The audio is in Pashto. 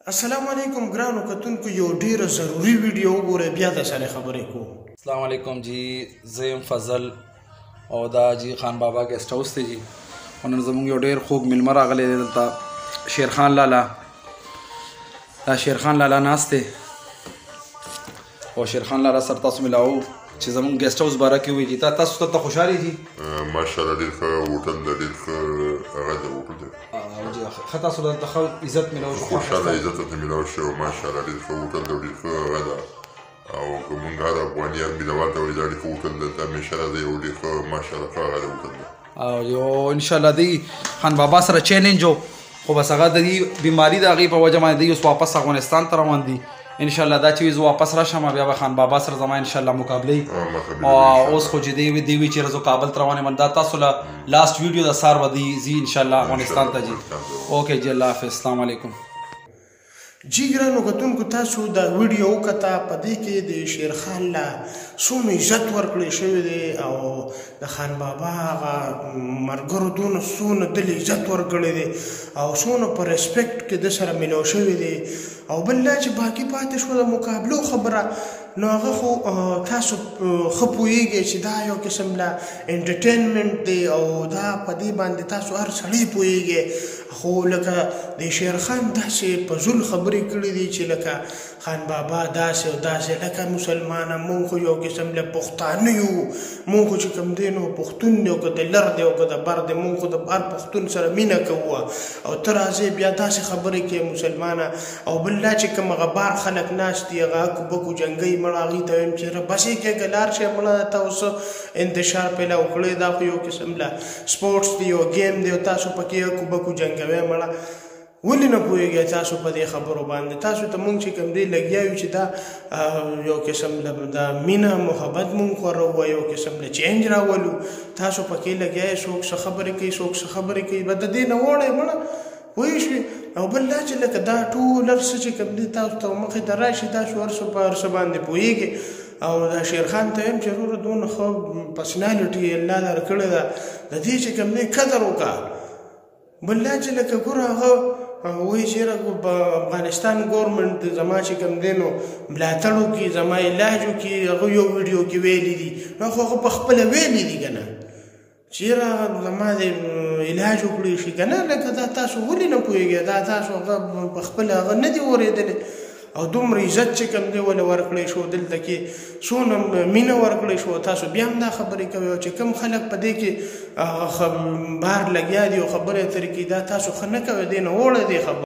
السلام علیکم ګرانو کتونکو یو ډیره ضروری ویډیو وګورئ بیا د سره خبرې کوم. السلام علیکم جی، زه یم فضل او دا جی خان بابا ګیسټ هاوس دی جی. نن زموږ یو ډېر خوږ میلمه راغلی دی دلته، شیرخان لالا. دا شیرخان لالا ناست دی او شیرخان لالا سره تاسو ملاوو چې زموږ ګیسټ هاوس باره کې وایي. تاسو ته خوشحال یې جی؟ ماشاءالله ډېر ښه هوټل دی، ډېر ښه هغه دی هوټل دی. ښه تاسو ته ښه عزت میلاو شو؟ خوشحاله عزت ته میلاو شو، ماشاءالله ډېر ښه هوټل دی، ډېر ښه هغه ده. او که مونږ هر افغانیان مینوال ته وایي دا ډېر ښه هوټل دی، ته همیشه راځئ او ډېر ښه ماشاءالله ښه هغه دی هوټل دی. او یو انشاءالله دی خان بابا سره چیلنج و، خو بس هغه د دې بیماري د هغې په وجه باندې دی اوس واپس افغانستان ته روان دي. انشاءالله دا چې زه واپس راشم بیا به خان بابا سره زما انشاءالله مقابله وي. اوس خو چې دی وی چې زه کابل ته روان یم، دا تاسو له لاست ویډیو د سار به دی ځي انشاءالله افغانستان ته جي. اوکې جی، الله حافظ، السلام علیکم. جی ګرانو کتونکو تاسو دا ویډیو وکته، په دې کې د شیرخان لا څومره عزت ورکړی شوی دی او د خان بابا هغه ملګرو دونه څونه دل عزت ورکړی دی او څونه په ریسپیکټ کې د سره میلاو شوی دی. او بل لا چې باقي پاتې شوه د مقابلو خبره، نو هغه خو تاسو ښه پوهیږئ چې دا یو قسم لا انټرټینمنټ دی او دا په دې باندې تاسو هر سړی پوهیږئ. خو لکه د شیرخان داسې په زول خبرې کړي دي چې لکه خان بابا داسې او داسې، لکه مسلمانه مونږ خو یو قسم له پښتانه یو، مونږ خو چې کوم دی نو پښتون دی او که د لر دی او که د بر دی، مونږ خو د هر پښتون سره مینه کوو. او ته راځې بیا داسې خبرې کوې مسلمانه. او بل لا چې کوم هغه بار خلک ناست دي هغه اکو بکو جنګۍ مړه هغوی ته وایم چې بس یې کېږه لاړ شئ مړه، ته اوس انتشار پیدا وکړی، دا خو یو قسم له سپورټس دی، یو گیم دی او تاسو پکې اکو بکو جنګوئ مړه. ولې نه پوهېږئ تاسو په دې خبرو باندې؟ تاسو ته مونږ چې کوم دی لګیا یو چې دا یو قسم د مینه محبت مونږ خورو، یو قسم د چینج راولو، تاسو پکې لګیا یې څوک څه خبرې کوي څوک څه خبرې کوي، به د دې نه وړی مړه پوه شوې. او بل دا چې لکه دا ټول هر څه چې کوم دی تاسو ته مخې ته راشي تاسو هر څه په هر څه باندې پوهېږئ. او دا شیرخان ته وایم چې وروره دونه ښه پرسنالټي الله درکړې ده، د دې چې کوم دی قدر وکړه. بل دا چې لکه ګوره هغه وایي چې یاره افغانستان ګورمنټ زما چې کوم دی نو ملاتړ وکړي، زما علاج وکړي، هغه یو ویډیو کې ویلي دي، نو خو هغه په خپله ویلي دي که نه چې یاره زما د علاج وکړي شي که نه. لکه دا تاسو ولې نه پوهېږئ؟ دا تاسو هغه په خپله هغه نه دي اورېدلی او دومره عزت چې کوم دی ولې ورکړی شو، دلته کې څونه مینه ورکړی شو، تاسو بیا هم دا خبرې کوئ. او چې کوم خلک په دې کې بار لګیا دي او خبرې اترې کوي دا تاسو ښه نه کوئ، دې نه وړی دی خبره.